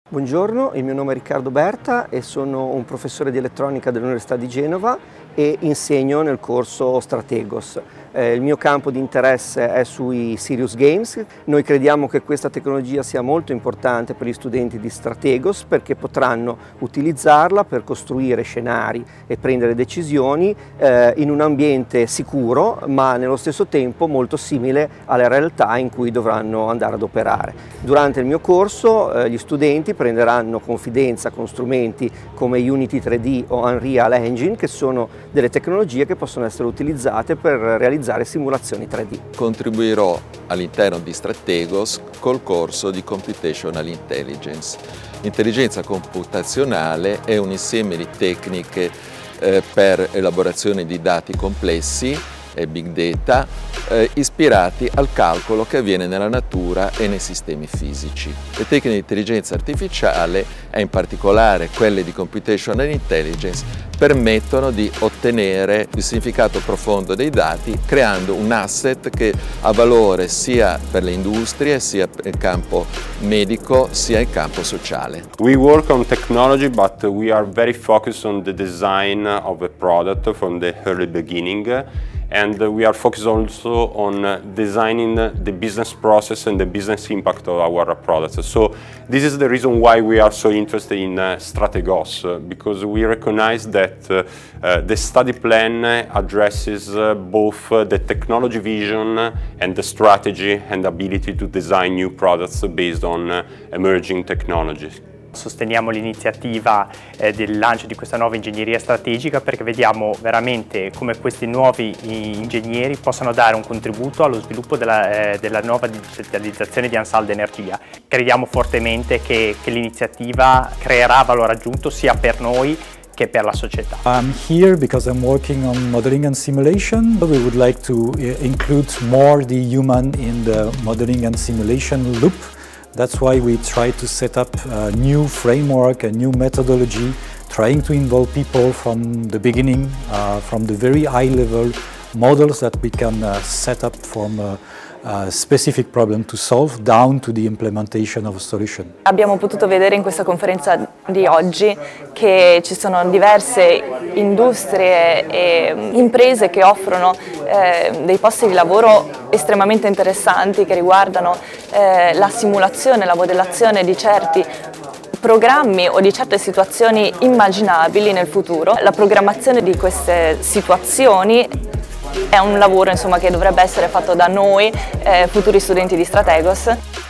Buongiorno, il mio nome è Riccardo Berta e sono un professore di elettronica dell'Università di Genova e insegno nel corso Strategos. Il mio campo di interesse è sui Serious Games. Noi crediamo che questa tecnologia sia molto importante per gli studenti di Strategos perché potranno utilizzarla per costruire scenari e prendere decisioni in un ambiente sicuro, ma nello stesso tempo molto simile alle realtà in cui dovranno andare ad operare. Durante il mio corso gli studenti prenderanno confidenza con strumenti come Unity 3D o Unreal Engine, che sono delle tecnologie che possono essere utilizzate per realizzare simulazioni 3D. Contribuirò all'interno di Strategos col corso di Computational Intelligence. L'intelligenza computazionale è un insieme di tecniche per elaborazione di dati complessi e big data ispirati al calcolo che avviene nella natura e nei sistemi fisici. Le tecniche di intelligenza artificiale, e in particolare quelle di Computational Intelligence, permettono di ottenere il significato profondo dei dati creando un asset che ha valore sia per le industrie, sia nel campo medico, sia in campo sociale. We work on technology, but we are very focused on the design of a product from the early beginning. And we are focused also on designing the business process and the business impact of our products. So this is the reason why we are so interested in Strategos, because we recognize that the study plan addresses both the technology vision and the strategy and ability to design new products based on emerging technologies. Sosteniamo l'iniziativa del lancio di questa nuova ingegneria strategica perché vediamo veramente come questi nuovi ingegneri possano dare un contributo allo sviluppo della nuova digitalizzazione di Ansaldo Energia. Crediamo fortemente che l'iniziativa creerà valore aggiunto sia per noi che per la società. I'm here because I'm working on modeling and simulation. We would like to include more the human in the modeling and simulation loop. That's why we try to set up a new framework, a new methodology, trying to involve people from the beginning, from the very high level models that we can set up from a specific problem to solve down to the implementation of a solution. Abbiamo potuto vedere in questa conferenza di oggi che ci sono diverse industrie e imprese che offrono dei posti di lavoro estremamente interessanti che riguardano la simulazione, la modellazione di certi programmi o di certe situazioni immaginabili nel futuro. La programmazione di queste situazioni è un lavoro che dovrebbe essere fatto da noi, futuri studenti di Strategos.